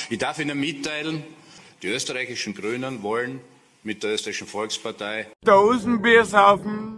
Ich darf Ihnen mitteilen, die österreichischen Grünen wollen mit der österreichischen Volkspartei Dosenbier saufen.